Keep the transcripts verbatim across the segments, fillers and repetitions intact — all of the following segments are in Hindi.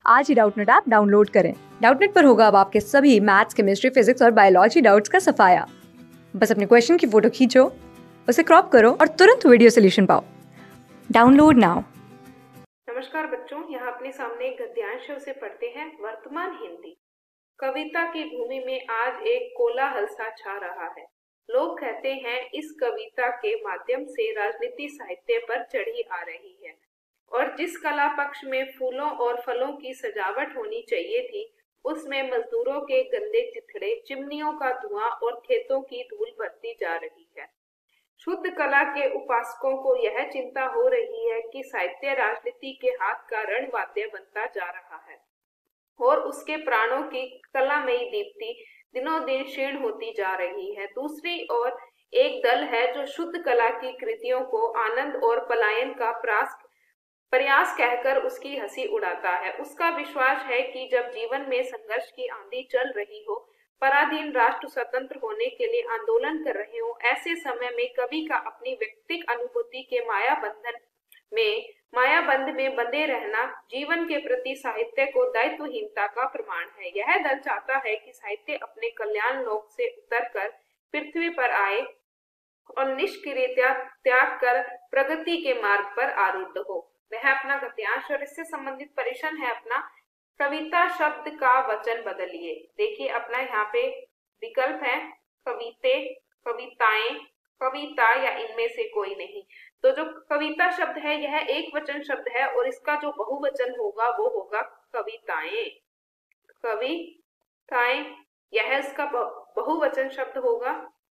आज ही डाउटनेट ऐप डाउनलोड करें। डाउटनेट पर होगा अब आपके सभी मैथ्स, केमिस्ट्री, फिजिक्स और बायोलॉजी डाउट्स का सफाया। बस अपने क्वेश्चन की फोटो खींचो, उसे क्रॉप करो और तुरंत वीडियो सोल्यूशन पाओ। Download now. नमस्कार बच्चों, यहाँ अपने सामने एक गद्यांश उसे पढ़ते हैं। वर्तमान हिंदी कविता की भूमि में आज एक कोलाहल सा छा रहा है। लोग कहते हैं इस कविता के माध्यम से राजनीति साहित्य पर चढ़ी आ रही है और जिस कला पक्ष में फूलों और फलों की सजावट होनी चाहिए थी उसमें मजदूरों के गंदे चिथड़े, चिमनियों का धुआं और खेतों की धूल भरती जा रही है। शुद्ध कला के उपासकों को यह चिंता हो रही है कि साहित्य राजनीति के हाथ का रणवाद्य बनता जा रहा है और उसके प्राणों की कलामयी दीप्ति दिनों दिन क्षीण होती जा रही है। दूसरी ओर एक दल है जो शुद्ध कला की कृतियों को आनंद और पलायन का प्रयास प्रयास कहकर उसकी हंसी उड़ाता है। उसका विश्वास है कि जब जीवन में संघर्ष की आंधी चल रही हो, पराधीन राष्ट्र स्वतंत्र होने के लिए आंदोलन कर रहे हो, ऐसे समय में कवि का अपनी व्यक्तिगत अनुभूति के माया बंधन में माया बंध में बंधे रहना जीवन के प्रति साहित्य को दायित्वहीनता का प्रमाण है। यह दल चाहता है कि साहित्य अपने कल्याण लोक से उतरकर पृथ्वी पर आए और निष्क्रियता त्याग कर प्रगति के मार्ग पर आरूढ़ हो। वह अपना गद्यांश और इससे संबंधित परिशन है अपना कविता शब्द का वचन बदलिए। देखिए अपना यहाँ पे विकल्प है कविते, कविताएं, कविता या इनमें से कोई नहीं। तो जो कविता शब्द है यह एक वचन शब्द है और इसका जो बहुवचन होगा वो होगा कविताएं। कविताएं यह इसका बहुवचन शब्द होगा,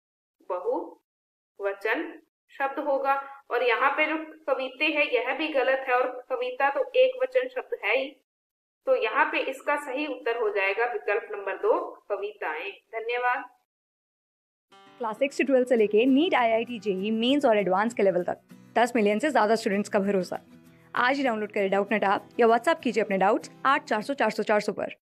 बहुवचन शब्द होगा। और यहाँ पे जो कविते है यह भी गलत है और कविता तो एक वचन शब्द है ही, तो यहाँ पे इसका सही उत्तर हो जाएगा विकल्प नंबर दो, कविताएं। धन्यवाद। क्लास सिक्स से ट्वेल्थ से लेके NEET, IIT, JEE, mains और एडवांस के लेवल तक दस मिलियन से ज्यादा स्टूडेंट्स का भरोसा। आज ही डाउनलोड करें डाउटनेट ऐप या व्हाट्सएप कीजिए अपने डाउट्स आठ चार सौ चार सौ चार सौ पर।